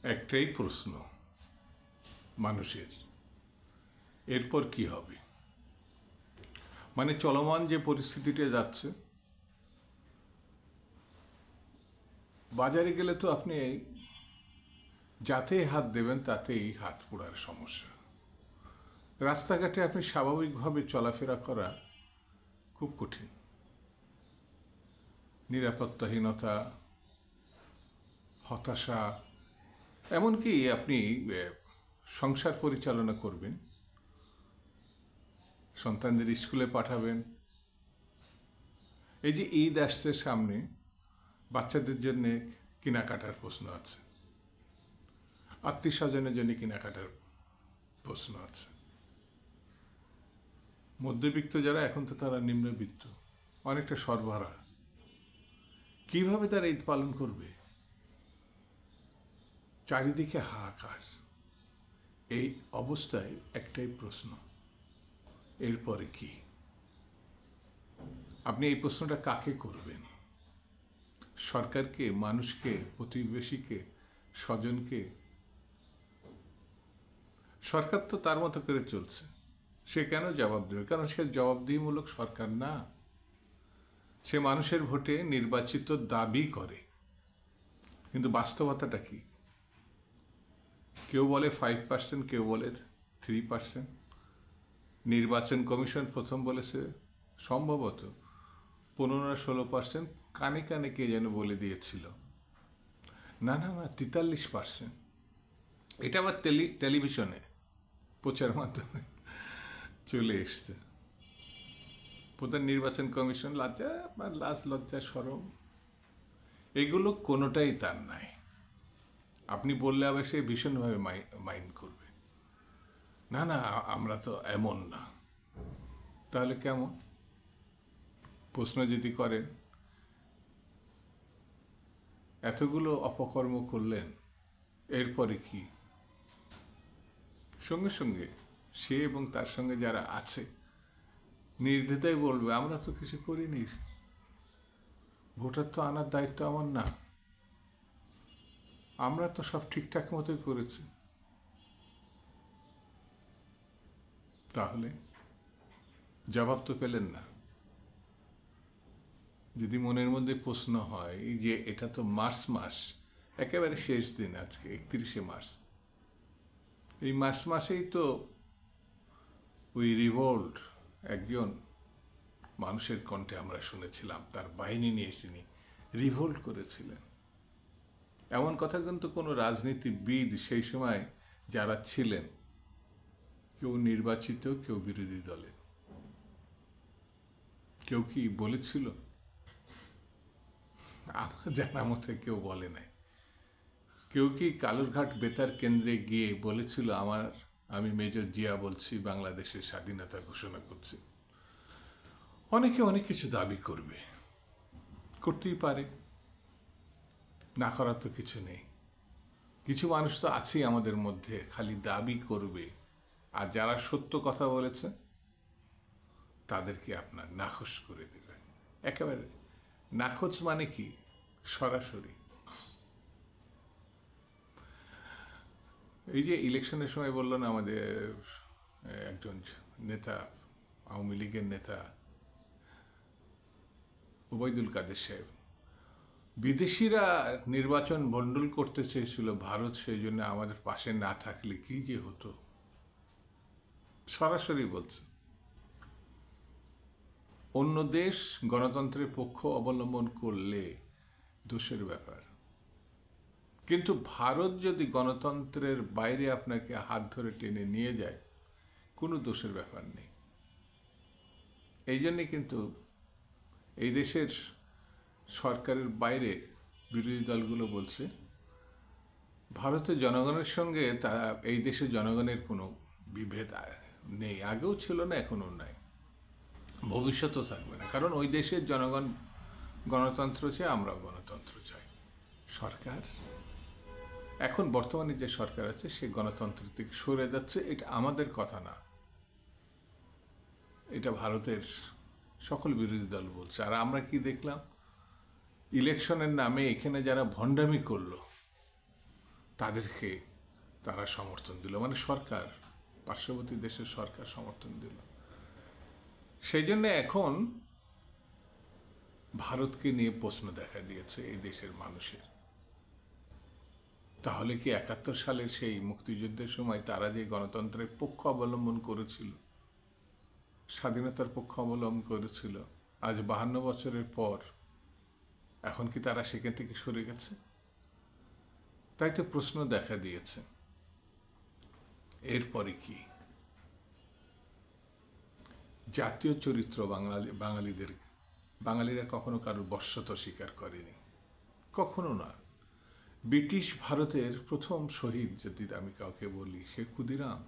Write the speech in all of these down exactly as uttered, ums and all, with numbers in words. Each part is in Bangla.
একটাই প্রশ্ন মানুষের, এরপর কি হবে? মানে চলমান যে পরিস্থিতিটা যাচ্ছে, বাজারে গেলে তো আপনি যাতে হাত দেবেন তাতেই হাত পোড়ার সমস্যা। রাস্তাঘাটে আপনি স্বাভাবিকভাবে চলাফেরা করা খুব কঠিন। নিরাপত্তাহীনতা, হতাশা, এমনকি আপনি সংসার পরিচালনা করবেন, সন্তানদের স্কুলে পাঠাবেন। এই যে ঈদ আসছে সামনে, বাচ্চাদের জন্য কেনাকাটার প্রশ্ন আছে, আত্মীয় স্বজনের জন্য কেনাকাটার প্রশ্ন আছে। মধ্যবিত্ত যারা, এখন তো তারা নিম্নবিত্ত, অনেকটা সরবরাহ। কিভাবে তারা ঈদ পালন করবে? চারিদিকে হাহাকার। এই অবস্থায় একটাই প্রশ্ন, এরপরে কি? আপনি এই প্রশ্নটা কাকে করবেন? সরকারকে, মানুষকে, প্রতিবেশীকে, স্বজনকে? সরকার তো তার মতো করে চলছে, সে কেন জবাব দেবে? কারণ সে জবাবদিহিমূলক সরকার না। সে মানুষের ভোটে নির্বাচিত দাবি করে, কিন্তু বাস্তবতাটা কি? কেউ বলে ফাইভ পার্সেন্ট, কেউ বলে থ্রি পার্সেন্ট। নির্বাচন কমিশন প্রথম বলেছে সম্ভবত পনেরো ষোলো পার্সেন্ট, কানে কানে কে যেন বলে দিয়েছিল না না না তেতাল্লিশ পার্সেন্ট। এটা আবার টেলি টেলিভিশনে প্রচার মাধ্যমে চলে এসছে। প্রধান নির্বাচন কমিশন লজ্জা, লাজ লজ্জা সরম এগুলো কোনোটাই তার নাই। আপনি বললে আবার সে ভীষণভাবে মাইন্ড করবে, না না আমরা তো এমন না। তাহলে কেমন? প্রশ্ন যদি করেন, এতগুলো অপকর্ম করলেন, এরপরে কি? সঙ্গে সঙ্গে সে এবং তার সঙ্গে যারা আছে নির্দ্বিধায় বলবে, আমরা তো কিছু করিনি, ভোটার তো আনার দায়িত্ব আমার না, আমরা তো সব ঠিকঠাক মতোই করেছি। তাহলে জবাব তো পেলেন না। যদি মনের মধ্যে প্রশ্ন হয় যে এটা তো মার্চ মাস, একেবারে শেষ দিন, আজকে একত্রিশে মার্চ, এই মার্চ মাসেই তো ওই রিভোল্ট একজন মানুষের কণ্ঠে আমরা শুনেছিলাম, তার বাহিনী নিয়ে তিনি রিভোল্ট করেছিলেন। এমন কথা কিন্তু কোনো রাজনীতিবিদ সেই সময় যারা ছিলেন, কেউ নির্বাচিত, কেউ বিরোধী দলের, কেউ কি বলেছিল? আমার জানা মতে কেউ বলে নাই। কেউ কি কালুরঘাট বেতার কেন্দ্রে গিয়ে বলেছিল আমার আমি মেজর জিয়া বলছি, বাংলাদেশের স্বাধীনতা ঘোষণা করছি? অনেকে অনেক কিছু দাবি করবে, করতেই পারে, না করার তো কিছু নেই। কিছু মানুষ তো আছেই আমাদের মধ্যে, খালি দাবি করবে, আর যারা সত্য কথা বলেছে তাদেরকে আপনার নাকচ করে দেবে। একেবারে নাকচ মানে কি? সরাসরি। এই যে ইলেকশনের সময় বলল না আমাদের একজন নেতা, আওয়ামী লীগের নেতা ওবায়দুল কাদের সাহেব, বিদেশিরা নির্বাচন ভণ্ডুল করতে চেয়েছিল ভারত, সেই জন্য আমাদের পাশে না থাকলে কি যে হতো। সরাসরি বলছে। অন্য দেশ গণতন্ত্রের পক্ষ অবলম্বন করলে দোষের ব্যাপার, কিন্তু ভারত যদি গণতন্ত্রের বাইরে আপনাকে হাত ধরে টেনে নিয়ে যায়, কোনো দোষের ব্যাপার নেই। এই জন্যে কিন্তু এই দেশের সরকারের বাইরে বিরোধী দলগুলো বলছে ভারতের জনগণের সঙ্গে তা এই দেশের জনগণের কোনো বিভেদ নেই, আগেও ছিল না, এখনও নাই, ভবিষ্যতেও থাকবে না। কারণ ওই দেশের জনগণ গণতন্ত্র চায়, আমরাও গণতন্ত্র চাই। সরকার এখন বর্তমানে যে সরকার আছে সে গণতন্ত্র থেকে সরে যাচ্ছে, এটা আমাদের কথা না, এটা ভারতের সকল বিরোধী দল বলছে। আর আমরা কি দেখলাম? ইলেকশনের নামে এখানে যারা ভণ্ডামি করলো তাদেরকে তারা সমর্থন দিল, মানে সরকার, পার্শ্ববর্তী দেশের সরকার সমর্থন দিল। সেই জন্য এখন ভারতকে নিয়ে প্রশ্ন দেখা দিয়েছে এই দেশের মানুষের। তাহলে কি একাত্তর সালের সেই মুক্তিযুদ্ধের সময় তারা যে গণতন্ত্রের পক্ষ অবলম্বন করেছিল, স্বাধীনতার পক্ষ অবলম্বন করেছিল, আজ বাহান্ন বছরের পর এখন কি তারা সেখান থেকে সরে গেছে? তাই তো প্রশ্ন দেখা দিয়েছে। এরপরে কি জাতীয় চরিত্র বাঙালি বাঙালিদের বাঙালিরা কখনো কারোর বশ্যত স্বীকার করেনি, কখনো না। ব্রিটিশ ভারতের প্রথম শহীদ যদি আমি কাউকে বলি, সে ক্ষুদিরাম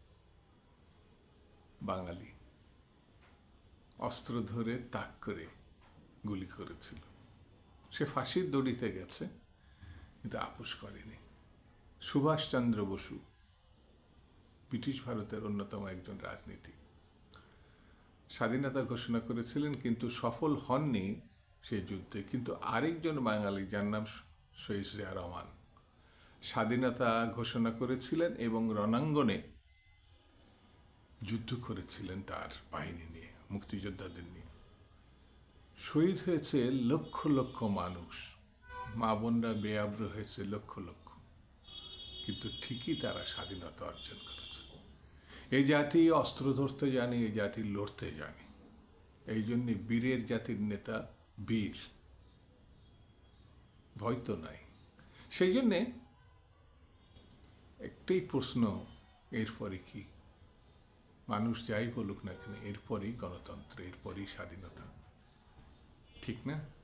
বাঙালি, অস্ত্র ধরে তাক করে গুলি করেছিল। সে ফাঁসির দড়িতে গেছে কিন্তু আপোষ করেনি। সুভাষচন্দ্র বসু ব্রিটিশ ভারতের অন্যতম একজন রাজনীতিক, স্বাধীনতা ঘোষণা করেছিলেন কিন্তু সফল হননি সেই যুদ্ধে। কিন্তু আরেকজন বাঙালি যার নাম শহীদ জিয়া রহমান স্বাধীনতা ঘোষণা করেছিলেন এবং রণাঙ্গনে যুদ্ধ করেছিলেন তার বাহিনী নিয়ে, মুক্তিযোদ্ধাদের নিয়ে। শহীদ হয়েছে লক্ষ লক্ষ মানুষ, মা বোনরা বেয়াব্র হয়েছে লক্ষ লক্ষ, কিন্তু ঠিকই তারা স্বাধীনতা অর্জন করেছে। এই জাতি অস্ত্র ধরতে জানে, এই জাতি লড়তে জানে। এই জন্যে বীরের জাতির নেতা বীর, ভয় তো নাই। সেই জন্যে একটাই প্রশ্ন, এরপরে কি? মানুষ যাই বলুক না কেন, এরপরেই গণতন্ত্র, এরপরেই স্বাধীনতা, ঠিক না?